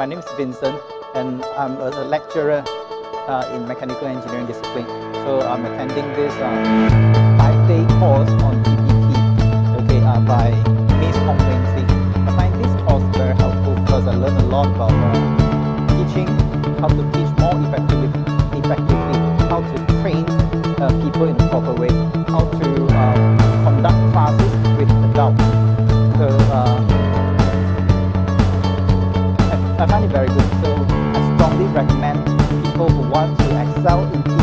My name is Vincent, and I'm a lecturer in mechanical engineering discipline. So I'm attending this 5-day course on TTT, by Miss Hong Wing. I find this course very helpful because I learned a lot about teaching, how to teach more effectively, how to train people in the proper way, how to conduct classes with adults. So I find it very good. So I strongly recommend people who want to excel in teaching